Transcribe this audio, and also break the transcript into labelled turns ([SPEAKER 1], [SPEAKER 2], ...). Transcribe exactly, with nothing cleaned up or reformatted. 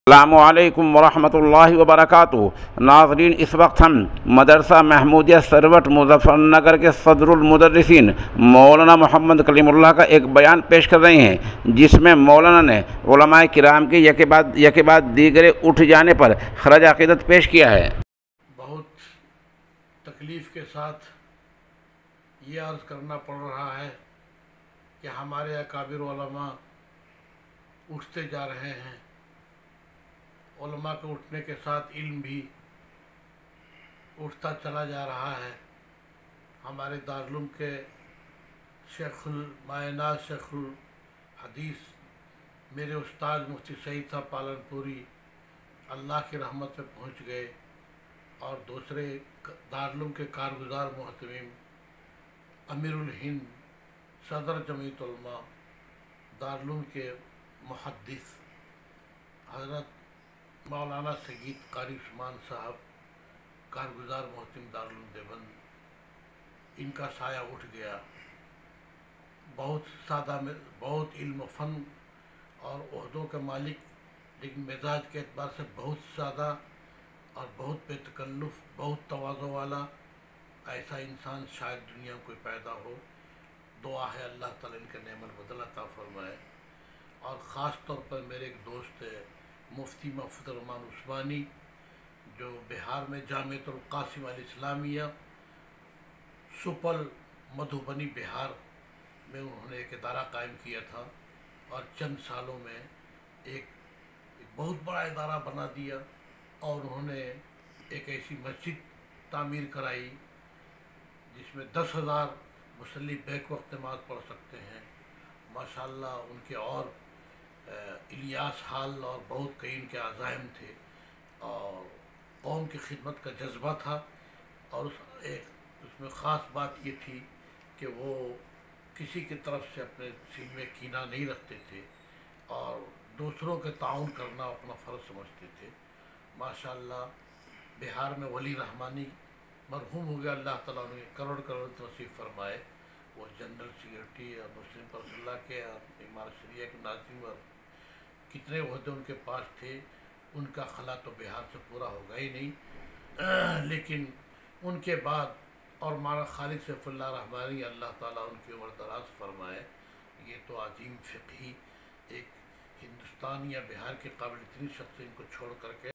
[SPEAKER 1] السلام علیکم ورحمۃ اللہ وبرکاتہ۔ ناظرین، اس وقت ہم مدرسہ محمودیہ سروٹ مظفر نگر کے صدر المدرسین مولانا محمد کلیم اللہ کا ایک بیان پیش کر رہے ہیں، جس میں مولانا نے علماء کرام کے یکے بعد یکے بعد دیگرے اٹھ جانے پر خراج عقیدت پیش کیا ہے۔
[SPEAKER 2] بہت تکلیف کے ساتھ یہ عرض کرنا پڑ رہا ہے کہ ہمارے اکابر علماء اٹھتے جا رہے ہیں۔ علماء کے اٹھنے کے ساتھ علم بھی اٹھتا چلا جا رہا ہے۔ ہمارے دارالعلوم کے شیخ المعینات شیخ الحدیث میرے استاد مفتی سعید صاحب پالن پوری اللہ کی رحمت سے پہنچ گئے، اور دوسرے دارالعلوم کے کارگزار محترم امیر الہند صدر جمعیت علماء دارالعلوم کے محدث حضرت مولانا سید قاری عثمان صاحب کارگزار محترم دارالعلوم دیوبند، ان کا سایہ اٹھ گیا۔ بہت سادہ میں بہت علم و فن اور عہدوں کے مالک، لیکن مزاج کے اعتبار سے بہت سادہ اور بہت بے تکلف، بہت تواضع والا ایسا انسان شاید دنیا میں کوئی پیدا ہو۔ دعا ہے اللہ تعالیٰ ان کے نعمت بدل عطا فرمائے۔ اور خاص طور پر میرے ایک دوست ہے مفتی محفوظ الرحمن عثمانی، جو بہار میں جامعۃ القاسم الاسلامیہ سپل مدھوبنی بہار میں انہوں نے ایک ادارہ قائم کیا تھا، اور چند سالوں میں ایک بہت بڑا ادارہ بنا دیا، اور انہوں نے ایک ایسی مسجد تعمیر کرائی جس میں دس ہزار مصلی بیک وقت نماز پڑھ سکتے ہیں۔ ماشاءاللہ ان کے اور الیاس حال اور بہت کئی ان کے عزائم تھے، اور قوم کی خدمت کا جذبہ تھا، اور اس ایک اس میں خاص بات یہ تھی کہ وہ کسی کی طرف سے اپنے سینے میں کینہ نہیں رکھتے تھے، اور دوسروں کے تعاون کرنا اپنا فرض سمجھتے تھے۔ ماشاءاللہ بہار میں ولی رحمانی مرحوم ہو گیا، اللہ تعالیٰ انہیں کروڑ کروڑ نصیب فرمائے۔ وہ جنرل سیکرٹری اور مسلم پرس اللہ کے اور امارت شریعہ کے ناظم اور کتنے عہدے ان کے پاس تھے، ان کا خلا تو بہار سے پورا ہوگا ہی نہیں۔ لیکن ان کے بعد اور مولانا خالد سیف اللہ رحمانی اللہ تعالیٰ ان کی عمر دراز فرمائے، یہ تو عظیم فقہی ایک ہندوستان یا بہار کے قابل ترین شخص ان کو چھوڑ کر کے